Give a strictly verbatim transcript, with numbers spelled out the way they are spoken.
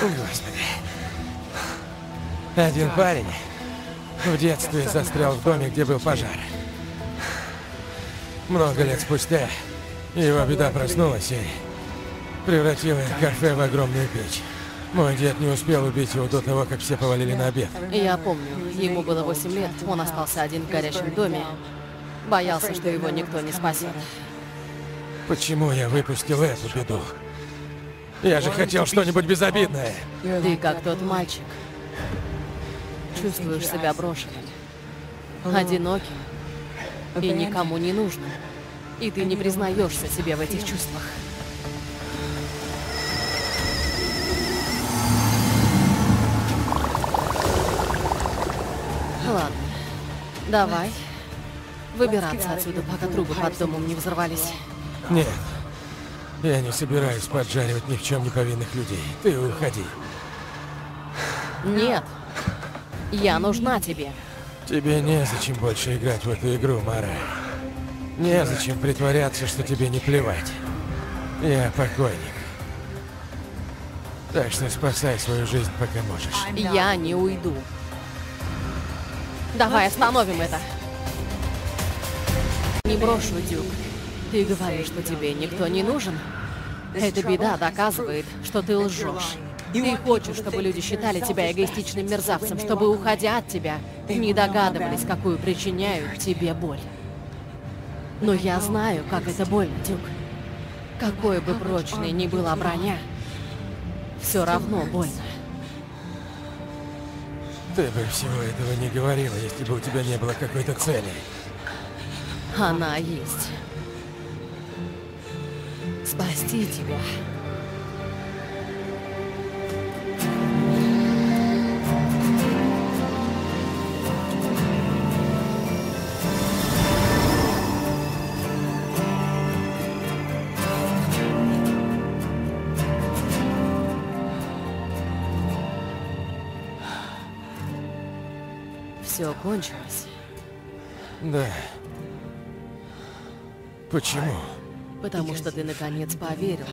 Господи. Один парень в детстве застрял в доме, где был пожар. Много лет спустя его беда проснулась и превратила кафе в огромную печь. Мой дед не успел убить его до того, как все повалили на обед. Я помню, ему было восемь лет, он остался один в горящем доме. Боялся, что его никто не спасет. Почему я выпустил эту беду? Я же хотел что-нибудь безобидное. Ты как тот мальчик. Чувствуешь себя брошенным, одиноким и никому не нужным. И ты не признаешься себе в этих чувствах. Ладно, давай выбираться отсюда, пока трубы под домом не взорвались. Нет, я не собираюсь поджаривать ни в чем не повинных людей. Ты уходи. Нет, я нужна тебе. Тебе незачем больше играть в эту игру, Мара. Незачем притворяться, что тебе не плевать. Я покойник. Так что спасай свою жизнь, пока можешь. Я не уйду. Давай остановим это. Не брошу, Дюк. Ты говоришь, что тебе никто не нужен? Эта беда доказывает, что ты лжешь. Ты хочешь, чтобы люди считали тебя эгоистичным мерзавцем, чтобы, уходя от тебя, не догадывались, какую причиняют тебе боль. Но я знаю, как это больно, Дюк. Какой бы прочной ни была броня, все равно больно. Ты бы всего этого не говорила, если бы у тебя не было какой-то цели. Она есть. Спасти тебя. Все кончилось. Да. Почему? Потому что ты наконец поверил.